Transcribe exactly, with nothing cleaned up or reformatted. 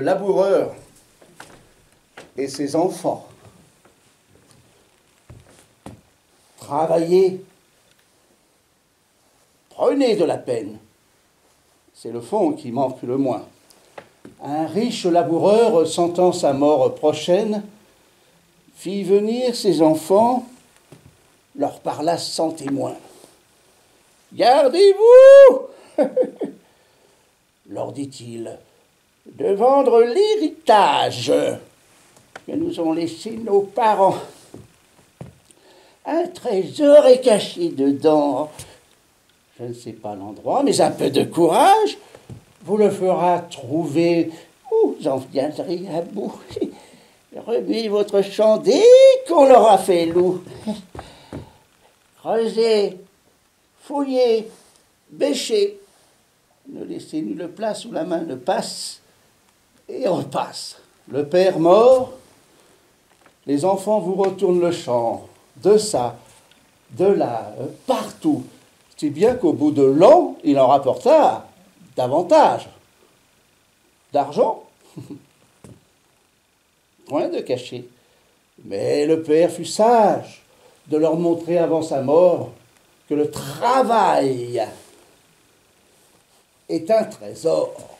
laboureur et ses enfants. Travaillez, prenez de la peine. C'est le fond qui manque le moins. Un riche laboureur, sentant sa mort prochaine, fit venir ses enfants, leur parla sans témoin. « Gardez-vous, leur dit-il, de vendre l'héritage que nous ont laissé nos parents. Un trésor est caché dedans. Je ne sais pas l'endroit, mais un peu de courage vous le fera trouver. Vous en viendrez à bout. Remuez votre champ dès qu'on l'aura fait loup. Creusez, fouillez, bêchez. Ne laissez nulle place où la main ne passe et repasse. Le père mort, les enfants vous retournent le champ, de ça, de là, partout. Si bien qu'au bout de l'an, il en rapporta davantage. D'argent, point de cachet. Mais le père fut sage de leur montrer avant sa mort que le travail est un trésor.